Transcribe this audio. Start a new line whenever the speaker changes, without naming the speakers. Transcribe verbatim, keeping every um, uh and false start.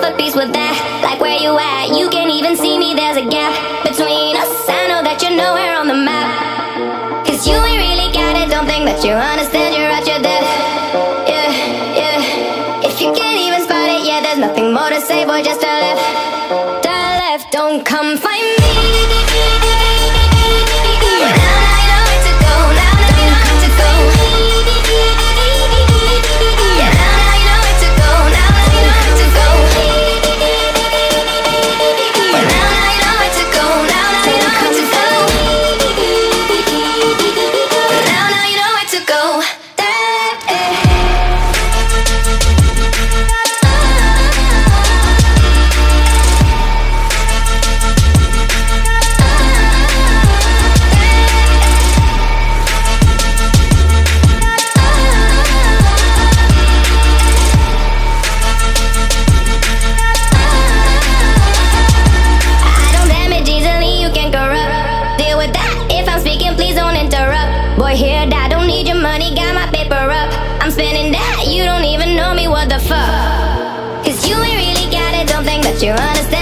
at peace with that. Like where you at, you can't even see me, there's a gap between us. I know that you're nowhere on the map, cause you ain't really got it, don't think that you understand, you're at your depth. Yeah, yeah. If you can't even spot it, yeah, there's nothing more to say, boy, just a left, a left, don't come find me. Boy, here, I don't need your money, got my paper up. I'm spending that, you don't even know me, what the fuck? Cause you ain't really got it, don't think that you understand.